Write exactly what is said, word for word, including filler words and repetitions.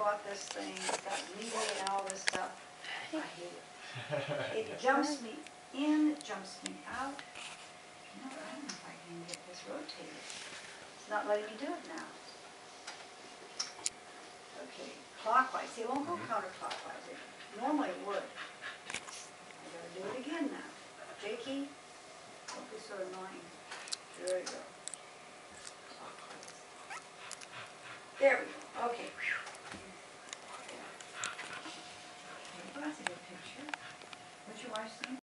bought this thing, it's got media and all this stuff. I hate it. It jumps me in, it jumps me out. No, I don't know if I can get this rotated. It's not letting me do it now. Okay, clockwise. See, it won't go counterclockwise. It normally it would. I gotta do it again now. Jakey, don't be so annoying. There you go. Clockwise. There we go. Okay. There. Okay, well, that's a good picture. What's your wife's name?